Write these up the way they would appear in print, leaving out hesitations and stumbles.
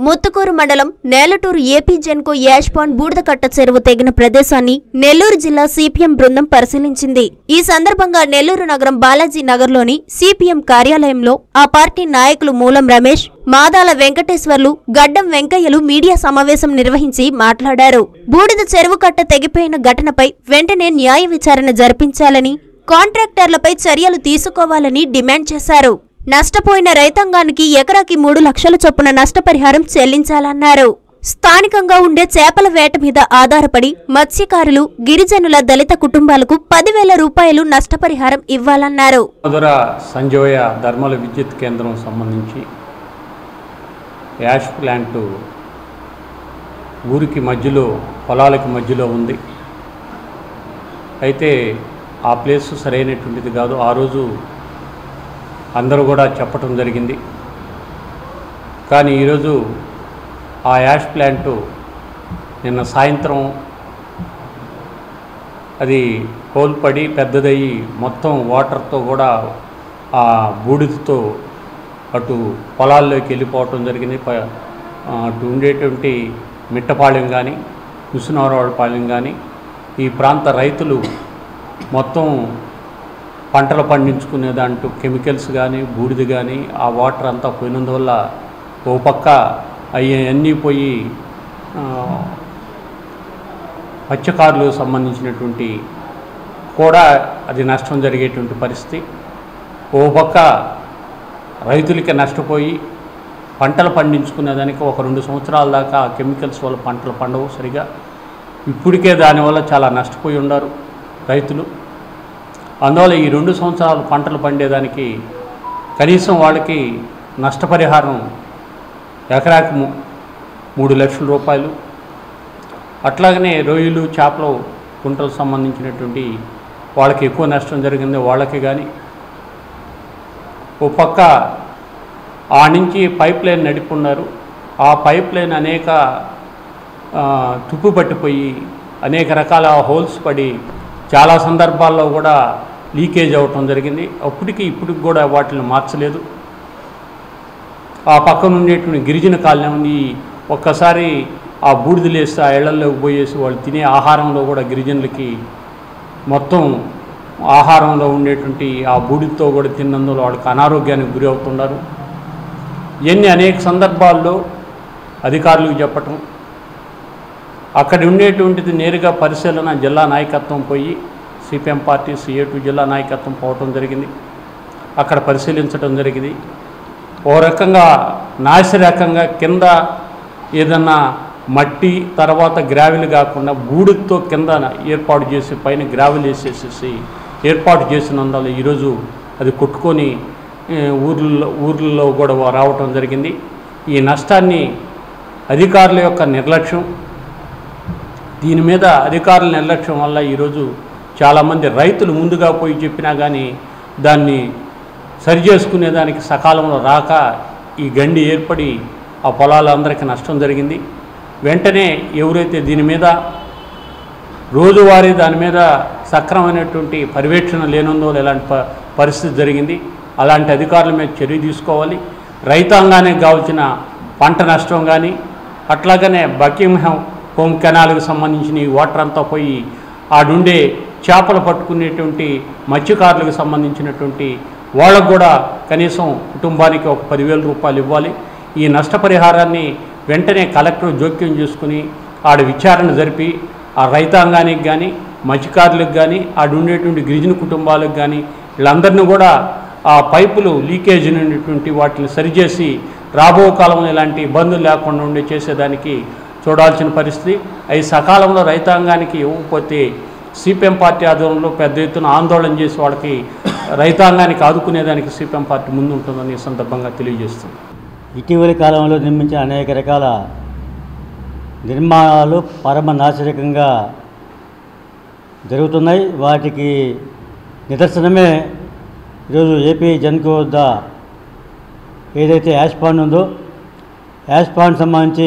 ముత్తుకూరు మండలం Nelatur AP Genco ash pond బూడిదకట్ట చెరువు తెగిన ప్రదేశాన్ని నెల్లూరు జిల్లా సిపిఎం బృందం పరిశీలించింది. ఈ సందర్భంగా నెల్లూరు నగరం బాలాజీ నగర్లోని సిపిఎం కార్యాలయంలో ఆ పార్టీ నాయకులు మూలం రమేష్, మాదాల వెంకటేశ్వర్లు, గడ్డం వెంకయ్యలు మీడియా సమావేశం నిర్వహించి మాట్లాడారు. బూడిద చెరువు కట్ట తెగిపోయిన ఘటనపై వెంటనే న్యాయ విచారణ జరిపించాలని, కాంట్రాక్టర్లపై చర్యలు తీసుకోవాలని డిమాండ్ చేశారు. నష్టపోయిన రైతాంగానికి ఎకరాకి 3 లక్షల చొప్పున నష్టపరిహారం చెల్లించాలన్నారు. స్థానికంగా ఉండే చేపల వేట మీద ఆధారపడి మత్స్యకారులు, గిరిజనుల దళిత కుటుంబాలకు 10,000 రూపాయలు నష్టపరిహారం ఇవ్వాలన్నారు. సంజోయ ధర్మల విద్యుత్ కేంద్రం సంబంధించి యాష్ ప్లాంట్ ఊరికి మధ్యలో, పొలాలకి మధ్యలో ఉంది. అయితే ఆ ప్లేస్ సరైనటువంటిది కాదు. ఆ రోజు అందరూ కూడా చెప్పటం జరిగింది. కానీ ఈరోజు ఆ యాష్ ప్లాంటు నిన్న సాయంత్రం అది కోల్పడి పెద్దదయ్యి మొత్తం వాటర్తో కూడా ఆ బూడిదతో అటు పొలాల్లోకి వెళ్ళిపోవటం జరిగింది. అటు ఉండేటువంటి మిట్టపాళెం కానీ, ముసునవరపాళెం కానీ ఈ ప్రాంత రైతులు మొత్తం పంటలు పండించుకునే దాంట్లో కెమికల్స్ కానీ, బూడిద కానీ ఆ వాటర్ అంతా పోయినందువల్ల ఓ పక్క అన్నీ పోయి మత్స్యకారులకు సంబంధించినటువంటి కూడా అది నష్టం జరిగేటువంటి పరిస్థితి. ఓ పక్క రైతులకి నష్టపోయి పంటలు పండించుకునేదానికి ఒక 2 సంవత్సరాల దాకా కెమికల్స్ వల్ల పంటలు పండవు సరిగా. ఇప్పటికే దానివల్ల చాలా నష్టపోయి ఉన్నారు రైతులు. అందువల్ల ఈ 2 సంవత్సరాలు పంటలు పండేదానికి కనీసం వాళ్ళకి నష్టపరిహారం ఎకరాకి 3 లక్షల రూపాయలు. అట్లాగనే రొయ్యలు, చేపలు, గుంటలకు సంబంధించినటువంటి వాళ్ళకి ఎక్కువ నష్టం జరిగింది వాళ్ళకి కానీ. ఓ పక్క ఆ నుంచి పైప్ లైన్ నడుపుకున్నారు. ఆ పైప్ లైన్ అనేక తుప్పు పట్టిపోయి అనేక రకాల హోల్స్ పడి చాలా సందర్భాల్లో కూడా లీకేజ్ అవ్వటం జరిగింది. ఇప్పటికి కూడా వాటిని మార్చలేదు. ఆ పక్కన ఉండేటువంటి గిరిజన కాలనీ ఒక్కసారి ఆ బూడిదలేసి ఆ ఇళ్లలోకి పోయేసి వాళ్ళు తినే ఆహారంలో కూడా గిరిజనులకి మొత్తం ఆహారంలో ఉండేటువంటి ఆ బూడిదతో కూడా తిన్నందులో వాళ్ళకి అనారోగ్యానికి గురి అవుతున్నారు. ఇవన్నీ అనేక సందర్భాల్లో అధికారులకు చెప్పటం, అక్కడ ఉండేటువంటిది నేరుగా పరిశీలన జిల్లా నాయకత్వం పోయి, సిపిఎం పార్టీ CA2 జిల్లా నాయకత్వం పోవటం జరిగింది. అక్కడ పరిశీలించడం జరిగింది. ఓ రకంగా నాసిరకంగా కింద ఏదన్నా మట్టి తర్వాత గ్రావెల్ కాకుండా బూడిదతో కింద ఏర్పాటు చేసి పైన గ్రావెల్ వేసేసేసి ఏర్పాటు చేసినందువల్ల ఈరోజు అది కొట్టుకొని ఊర్లలో కూడా రావటం జరిగింది. ఈ నష్టాన్ని అధికారుల యొక్క నిర్లక్ష్యం, దీని మీద అధికారుల నిర్లక్ష్యం వల్ల ఈరోజు చాలామంది రైతులు ముందుగా పోయి చెప్పినా కానీ దాన్ని సరిచేసుకునేదానికి సకాలంలో రాక ఈ గండి ఏర్పడి ఆ పొలాలందరికీ నష్టం జరిగింది. వెంటనే ఎవరైతే దీని మీద రోజువారీ దాని మీద సక్రమైనటువంటి పర్యవేక్షణ లేనందువల్ల ఇలాంటి పరిస్థితి జరిగింది. అలాంటి అధికారుల మీద చర్య తీసుకోవాలి. రైతాంగానికి కావాల్సిన పంట నష్టం కానీ, అట్లాగనే బకింగ్హామ్ హోమ్ కెనాల్కి సంబంధించిన ఈ వాటర్ అంతా పోయి ఆడుండే చేపలు పట్టుకునేటువంటి మత్స్యకారులకు సంబంధించినటువంటి వాళ్ళకు కూడా కనీసం కుటుంబానికి ఒక 10,000 రూపాయలు ఇవ్వాలి. ఈ నష్టపరిహారాన్ని వెంటనే కలెక్టర్ జోక్యం చేసుకుని ఆడ విచారణ జరిపి ఆ రైతాంగానికి కానీ, మత్స్యకారులకు కానీ, ఆడుండేటువంటి గిరిజన కుటుంబాలకు కానీ వీళ్ళందరినీ కూడా ఆ పైపులు లీకేజ్ అనేటువంటి వాటిని సరిచేసి రాబో కాలంలో ఇలాంటి ఇబ్బందులు లేకుండా ఉండే చేసేదానికి చూడాల్సిన పరిస్థితి. అవి సకాలంలో రైతాంగానికి ఇవ్వకపోతే సిపిఎం పార్టీ ఆధ్వర్యంలో పెద్ద ఎత్తున ఆందోళన చేసి వాళ్ళకి రైతాంగానికి ఆదుకునేదానికి సిపిఎం పార్టీ ముందు ఉంటుందని ఈ సందర్భంగా తెలియజేస్తుంది. ఇటీవలి కాలంలో నిర్మించిన అనేక రకాల నిర్మాణాలు పరమ నాసిరకంగా జరుగుతున్నాయి. వాటికి నిదర్శనమే ఈరోజు ఏపీ జెన్కో వద్ద ఏదైతే యాష్ పాండ్ ఉందో, యాష్ పాండ్ సంబంధించి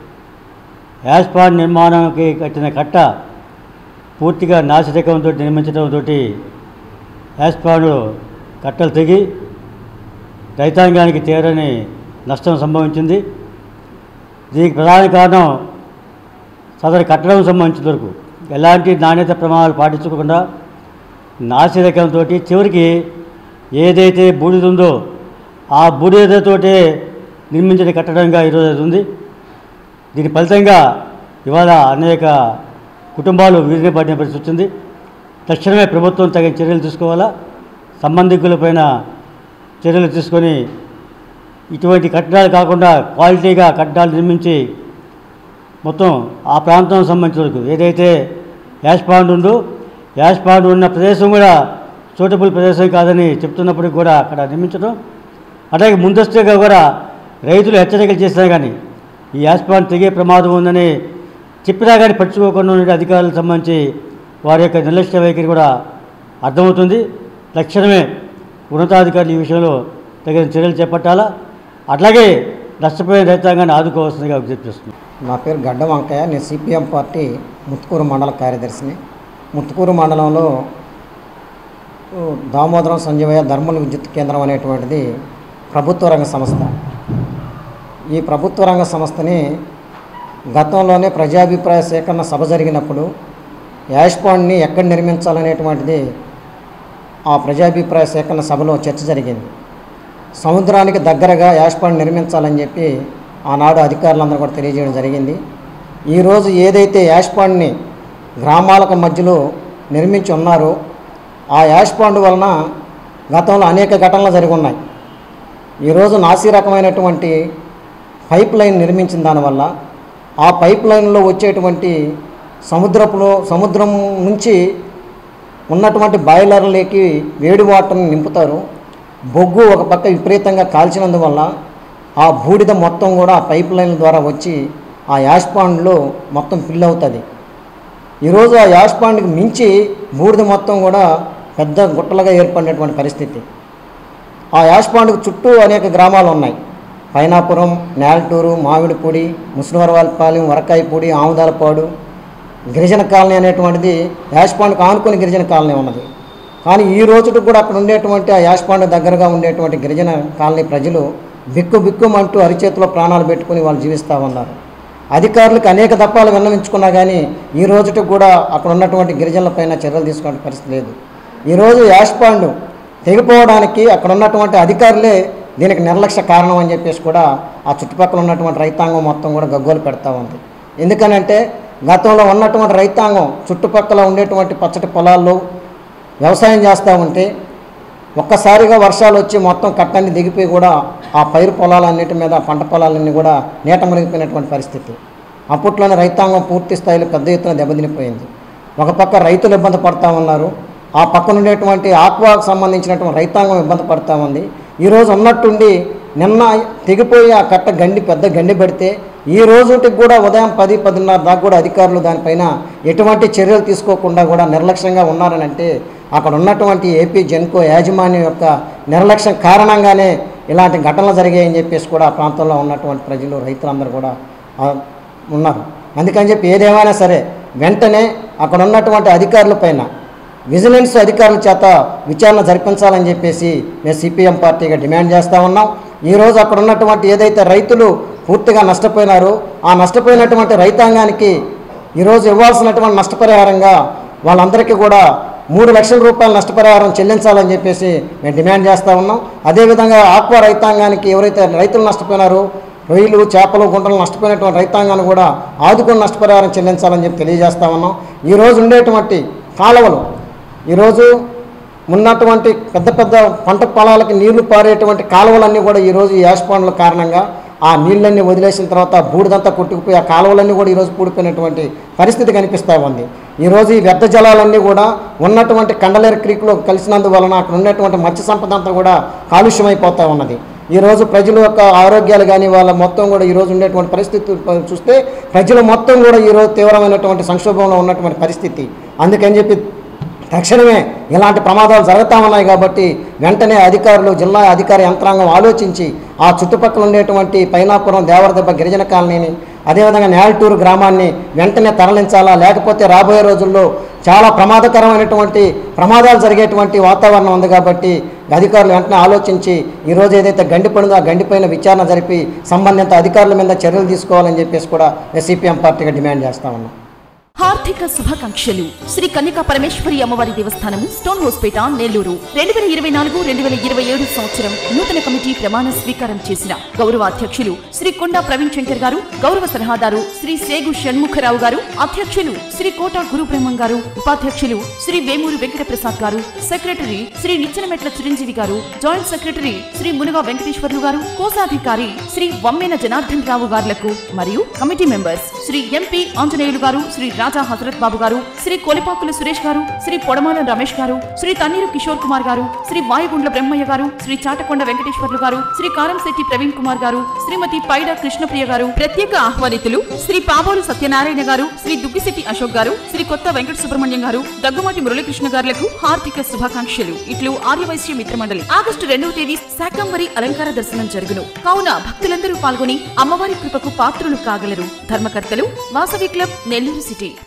యాష్ పాండ్ నిర్మాణానికి కట్టిన కట్ట పూర్తిగా నాసిరకంతో నిర్మించడంతో యాష్ పాండ్ కట్టలు తెగి రైతాంగానికి తీరని నష్టం సంభవించింది. దీనికి ప్రధాన కారణం సదరు కట్టడం సంబంధించిన వరకు ఎలాంటి నాణ్యత ప్రమాణాలు పాటించకుండా నాసిరకంతో చివరికి ఏదైతే బూడిద ఉందో ఆ బూడిదతోటే నిర్మించిన కట్టడంగా ఈరోజు అది ఉంది. దీని ఫలితంగా ఇవాళ అనేక కుటుంబాలు వీధిన పడిన పరిస్థితి వచ్చింది. తక్షణమే ప్రభుత్వం తగిన చర్యలు తీసుకోవాలా, సంబంధికులపైన చర్యలు తీసుకొని ఇటువంటి కట్టడాలు కాకుండా క్వాలిటీగా కట్టడాలు నిర్మించి మొత్తం ఆ ప్రాంతం సంబంధించిన వరకు ఏదైతే యాష్ పాండ్ ఉందో యాష్ పాండ్ ఉన్న ప్రదేశం కూడా సూటబుల్ ప్రదేశం కాదని చెప్తున్నప్పటికి కూడా అక్కడ నిర్మించడం, అలాగే ముందస్తుగా కూడా రైతులు హెచ్చరికలు చేసినా కానీ ఈ యాష్ పాండ్ తెగే ప్రమాదం ఉందని చెప్పినా కానీ పట్టించుకోకుండా ఉండే అధికారులకు సంబంధించి వారి యొక్క నిర్లక్ష్య వైఖరి కూడా అర్థమవుతుంది. తక్షణమే ఉన్నతాధికారులు ఈ విషయంలో తగిన చర్యలు చేపట్టాలా, అట్లాగే నష్టపోయిన రైతాంగాన్ని ఆదుకోవాల్సిందిగా విజ్ఞప్తి చేస్తున్నాను. నా పేరు గడ్డ వంకయ్య. నేను సిపిఎం పార్టీ ముత్తుకూరు మండల కార్యదర్శిని. ముత్తుకూరు మండలంలో దామోదరం సంజీవయ్య ధర్మల్ విద్యుత్ కేంద్రం అనేటువంటిది ప్రభుత్వ రంగ సంస్థ. ఈ ప్రభుత్వ రంగ సంస్థని గతంలోనే ప్రజాభిప్రాయ సేకరణ సభ జరిగినప్పుడు యాష్ పాండ్ని ఎక్కడ నిర్మించాలనేటువంటిది ఆ ప్రజాభిప్రాయ సేకరణ సభలో చర్చ జరిగింది. సముద్రానికి దగ్గరగా యాష్ పాండ్ నిర్మించాలని చెప్పి ఆనాడు అధికారులందరూ కూడా తెలియజేయడం జరిగింది. ఈరోజు ఏదైతే యాష్ పాండ్ని గ్రామాలకు మధ్యలో నిర్మించి ఉన్నారో ఆ యాష్ పాండ్ వలన గతంలో అనేక ఘటనలు జరిగి ఉన్నాయి. ఈరోజు నాసి రకమైనటువంటి పైప్ లైన్ నిర్మించిన దానివల్ల ఆ పైప్ లైన్లో వచ్చేటువంటి సముద్రం నుంచి ఉన్నటువంటి బాయిలర్లకి వేడి వాటర్ని నింపుతారు. బొగ్గు ఒక పక్క విపరీతంగా కాల్చినందువల్ల ఆ బూడిద మొత్తం కూడా ఆ పైప్ లైన్ల ద్వారా వచ్చి ఆ యాష్ పాండ్లో మొత్తం ఫిల్ అవుతుంది. ఈరోజు ఆ యాష్ పాండ్కి మించి బూడిద మొత్తం కూడా పెద్ద గుట్టలుగా ఏర్పడినటువంటి పరిస్థితి. ఆ యాష్ పాండ్కు చుట్టూ అనేక గ్రామాలు ఉన్నాయి. పైనాపురం, నేలటూరు, మామిడిపూడి, ముసునవరపాలెం, వరకాయపూడి, ఆముదాలపాడు, గిరిజన కాలనీ అనేటువంటిది యాష్ పాండ్కు ఆనుకొని గిరిజన కాలనీ ఉన్నది. కానీ ఈ రోజుకి కూడా అక్కడ ఉండేటువంటి ఆ యాష్ పాండ్ దగ్గరగా ఉండేటువంటి గిరిజన కాలనీ ప్రజలు బిక్కుమంటూ అరిచేతిలో ప్రాణాలు పెట్టుకుని వాళ్ళు జీవిస్తూ ఉన్నారు. అధికారులకు అనేక దప్పాలు విన్నవించుకున్నా కానీ ఈ రోజుకి కూడా అక్కడ ఉన్నటువంటి గిరిజనులపైన చర్యలు తీసుకునే పరిస్థితి లేదు. ఈరోజు యాష్ పాండ్ తెగిపోవడానికి అక్కడ ఉన్నటువంటి అధికారులే దీనికి నిర్లక్ష్య కారణం అని చెప్పేసి కూడా ఆ చుట్టుపక్కల ఉన్నటువంటి రైతాంగం మొత్తం కూడా గగ్గోలు పెడతా ఉంది. ఎందుకనంటే గతంలో ఉన్నటువంటి రైతాంగం చుట్టుపక్కల ఉండేటువంటి పచ్చటి పొలాల్లో వ్యవసాయం చేస్తూ ఉంటే ఒక్కసారిగా వర్షాలు వచ్చి మొత్తం కట్టన్ని దిగిపోయి కూడా ఆ పైరు పొలాలన్నిటి మీద పంట పొలాలన్నీ కూడా నీట మునిగిపోయినటువంటి పరిస్థితి. అప్పట్లోనే రైతాంగం పూర్తి స్థాయిలో పెద్ద ఎత్తున దెబ్బతినిపోయింది. ఒక పక్క రైతులు ఇబ్బంది పడుతూ ఉన్నారు, ఆ పక్కన ఉండేటువంటి ఆక్వాకు సంబంధించినటువంటి రైతాంగం ఇబ్బంది పడుతూ ఉంది. ఈరోజు ఉన్నట్టుండి నిన్న తెగిపోయి ఆ కట్ట పెద్ద గండి పెడితే ఈ రోజుకి కూడా ఉదయం 10-10:30 దాకా కూడా అధికారులు దానిపైన ఎటువంటి చర్యలు తీసుకోకుండా కూడా నిర్లక్ష్యంగా ఉన్నారని అంటే అక్కడ ఉన్నటువంటి ఏపీ జెన్కో యాజమాన్యం యొక్క నిర్లక్ష్యం కారణంగానే ఇలాంటి ఘటనలు జరిగాయని చెప్పేసి కూడా ఆ ప్రాంతంలో ఉన్నటువంటి ప్రజలు రైతులందరూ కూడా ఉన్నారు. అందుకని చెప్పి ఏదేమైనా సరే వెంటనే అక్కడ ఉన్నటువంటి అధికారులపైన విజిలెన్స్ అధికారుల చేత విచారణ జరిపించాలని చెప్పేసి మేము సిపిఎం పార్టీగా డిమాండ్ చేస్తూ ఉన్నాం. ఈరోజు అక్కడ ఉన్నటువంటి ఏదైతే రైతులు పూర్తిగా నష్టపోయినారో ఆ నష్టపోయినటువంటి రైతాంగానికి ఈరోజు ఇవ్వాల్సినటువంటి నష్టపరిహారంగా వాళ్ళందరికీ కూడా 3 లక్షల రూపాయల నష్టపరిహారం చెల్లించాలని చెప్పేసి మేము డిమాండ్ చేస్తూ ఉన్నాం. అదేవిధంగా ఆక్వా రైతాంగానికి ఎవరైతే రైతులు నష్టపోయినారో రొయ్యలు, చేపలు, గుంటలు నష్టపోయినటువంటి రైతాంగాన్ని కూడా ఆదుకొని నష్టపరిహారం చెల్లించాలని చెప్పి తెలియజేస్తూ ఉన్నాం. ఈరోజు ఉండేటువంటి కాలువలు ఈరోజు ఉన్నటువంటి పెద్ద పంట పొలాలకి నీళ్లు పారేటువంటి కాలువలన్నీ కూడా ఈరోజు ఈ యాష్ పాండ్ల కారణంగా ఆ నీళ్ళన్నీ వదిలేసిన తర్వాత బూడిదంతా కొట్టుకుపోయి ఆ కాలువలన్నీ కూడా ఈరోజు పూడిపోయినటువంటి పరిస్థితి కనిపిస్తూ ఉంది. ఈరోజు ఈ వ్యర్థ జలాలన్నీ కూడా ఉన్నటువంటి కండలేరు క్రీక్లో కలిసినందువలన అక్కడ ఉన్నటువంటి మత్స్య సంపద అంతా కూడా కాలుష్యమైపోతూ ఉన్నది. ఈరోజు ప్రజల యొక్క ఆరోగ్యాలు కానీ వాళ్ళ మొత్తం కూడా ఈరోజు ఉండేటువంటి పరిస్థితి చూస్తే ప్రజలు మొత్తం కూడా ఈరోజు తీవ్రమైనటువంటి సంక్షోభంలో ఉన్నటువంటి పరిస్థితి. అందుకని చెప్పి తక్షణమే ఇలాంటి ప్రమాదాలు జరుగుతూ ఉన్నాయి కాబట్టి వెంటనే అధికారులు, జిల్లా అధికార యంత్రాంగం ఆలోచించి ఆ చుట్టుపక్కల ఉండేటువంటి పైనాపురం, దేవరదెబ్బ గిరిజన కాలనీని అదేవిధంగా నేలటూరు గ్రామాన్ని వెంటనే తరలించాలా, లేకపోతే రాబోయే రోజుల్లో చాలా ప్రమాదకరమైనటువంటి ప్రమాదాలు జరిగేటువంటి వాతావరణం ఉంది. కాబట్టి అధికారులు వెంటనే ఆలోచించి ఈరోజు ఏదైతే గండి పడిందో ఆ గండిపైన విచారణ జరిపి సంబంధిత అధికారుల మీద చర్యలు తీసుకోవాలని చెప్పేసి కూడా సిపిఎం పార్టీగా డిమాండ్ చేస్తా ఉన్నాం. హార్దిక శుభాకాంక్షలు. శ్రీ కన్యకా పరమేశ్వరి అమ్మవారి దేవస్థానము, స్టోన్ హౌస్పేట, నెల్లూరు. 2024-2027 సంవత్సరం నూతన కమిటీ ప్రమాణ స్వీకారం చేసిన గౌరవ అధ్యక్షులు శ్రీ కొండా ప్రవీణ్ శంకర్ గారు, గౌరవ సలహాదారు శ్రీ సేగు షణ్ముఖరావు గారు, అధ్యక్షులు శ్రీ కోట గురుబ్రహ్మం గారు, ఉపాధ్యక్షులు శ్రీ వేమూరు వెంకట ప్రసాద్ గారు, secretary Shri Nichenametla Chiranjeevi garu, joint secretary Shri Munuga Venkateswarlu garu, కోశాధికారి శ్రీ వమ్మెన జనార్దన్ రావు గారులకు మరియు committee members Shri MP Anjaneyulu garu, Shri రాజా హజరత్ బాబు గారు, శ్రీ కొలిపాకుల సురేష్ గారు, శ్రీ పొడమాల రమేష్ గారు, శ్రీ తన్నీరు కిషోర్ కుమార్ గారు, శ్రీ వాయుగుండ్ల బ్రహ్మయ్య గారు, శ్రీ చాటకొండ వెంకటేశ్వర్లు గారు, శ్రీ కారంశెట్టి ప్రవీణ్ కుమార్ గారు, శ్రీమతి పైడ కృష్ణప్రియ గారు, ప్రత్యేక ఆహ్వానితులు శ్రీ పాబోలు సత్యనారాయణ గారు, శ్రీ దుగ్గిశెట్టి అశోక్ గారు, శ్రీ కొత్త వెంకట సుబ్రహ్మణ్యం గారు, దగ్గుమాటి మురళీకృష్ణ గారులకు హార్దిక శుభాకాంక్షలు. ఇట్లు ఆర్యవైశ్య మిత్రమండలి. ఆగస్టు 2వ తేదీ శాకంబరి అలంకార దర్శనం జరుగును. కావున భక్తులందరూ పాల్గొని అమ్మవారి కృపకు పాత్రులు కాగలరు. ధర్మకర్తలు వాసవి క్లబ్, నెల్లూరు సిటీ.